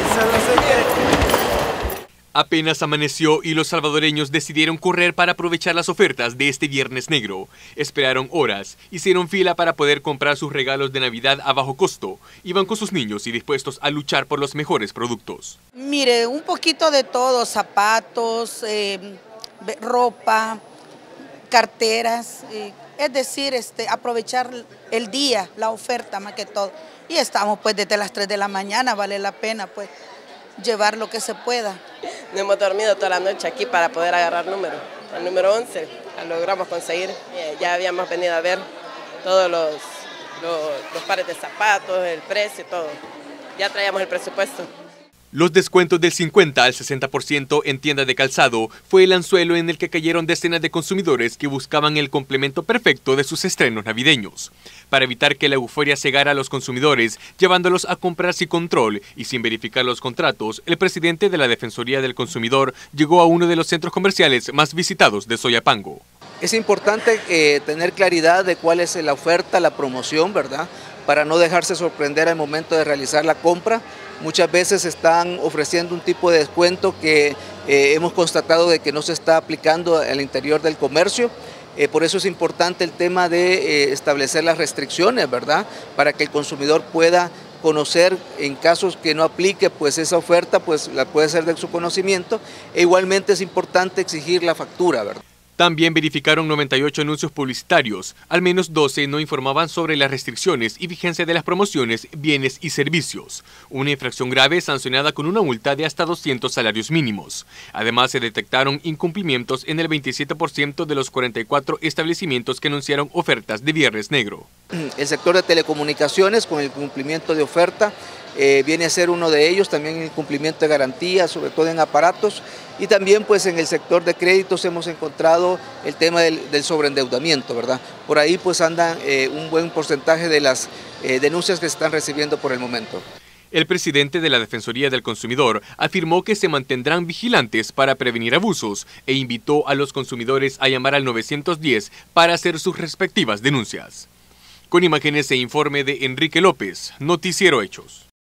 solo sé que... Apenas amaneció y los salvadoreños decidieron correr para aprovechar las ofertas de este Viernes Negro. Esperaron horas, hicieron fila para poder comprar sus regalos de Navidad a bajo costo. Iban con sus niños y dispuestos a luchar por los mejores productos. Mire, un poquito de todo, zapatos, ropa, carteras, es decir, aprovechar el día, la oferta más que todo. Y estamos pues desde las 3 de la mañana, vale la pena pues llevar lo que se pueda. No hemos dormido toda la noche aquí para poder agarrar número. El número 11 lo logramos conseguir. Ya habíamos venido a ver todos los pares de zapatos, el precio y todo. Ya traíamos el presupuesto. Los descuentos del 50 al 60% en tiendas de calzado fue el anzuelo en el que cayeron decenas de consumidores que buscaban el complemento perfecto de sus estrenos navideños. Para evitar que la euforia cegara a los consumidores, llevándolos a comprar sin control y sin verificar los contratos, el presidente de la Defensoría del Consumidor llegó a uno de los centros comerciales más visitados de Soyapango. Es importante tener claridad de cuál es la oferta, la promoción, ¿verdad? Para no dejarse sorprender al momento de realizar la compra. Muchas veces están ofreciendo un tipo de descuento que hemos constatado de que no se está aplicando al interior del comercio. Por eso es importante el tema de establecer las restricciones, ¿verdad? Para que el consumidor pueda conocer en casos que no aplique pues esa oferta, pues la puede ser de su conocimiento. E igualmente es importante exigir la factura, ¿verdad? También verificaron 98 anuncios publicitarios, al menos 12 no informaban sobre las restricciones y vigencia de las promociones, bienes y servicios. Una infracción grave sancionada con una multa de hasta 200 salarios mínimos. Además se detectaron incumplimientos en el 27% de los 44 establecimientos que anunciaron ofertas de Viernes Negro. El sector de telecomunicaciones con el cumplimiento de oferta viene a ser uno de ellos, también el cumplimiento de garantías, sobre todo en aparatos, y también pues en el sector de créditos hemos encontrado el tema del sobreendeudamiento, ¿verdad? Por ahí pues andan un buen porcentaje de las denuncias que se están recibiendo por el momento. El presidente de la Defensoría del Consumidor afirmó que se mantendrán vigilantes para prevenir abusos e invitó a los consumidores a llamar al 910 para hacer sus respectivas denuncias. Con imágenes e informe de Enrique López, Noticiero Hechos.